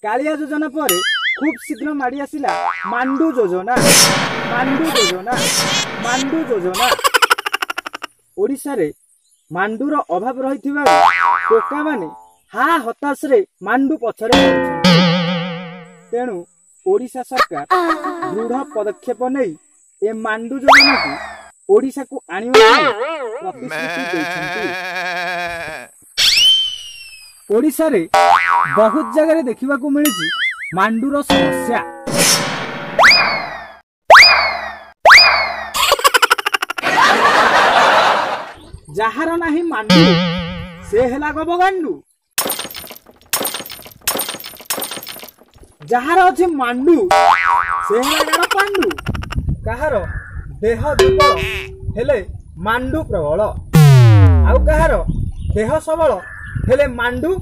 कालिया योजना पर खूब शीघ्र माड़ी आसिला मांडू योजना मांडू योजना मांडू योजना। ओडिशा रे मांडूर अभाव रही टोका माने हा हताश रे मांडू पछरे तेणु ओडिशा सरकार दृढ़ पदक्षेप नहीं ए मांडू योजना को ओडिशा को आनिबा प्रतिश्रुति दैछन्ति। ओडिशा रे बहुत जगह देखा मिली मांडूर समस्या। जहार नाही मांडू से हेला गबगांडू, जहार अछि मांडू से हेला गार पांडू, कहार देह दुर्बल हेले मांडू प्रबल, आउ कहार देह सबल हेले मांडू।